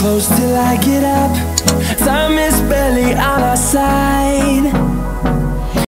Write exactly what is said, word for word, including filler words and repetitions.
close till I get up. Time is barely on our side.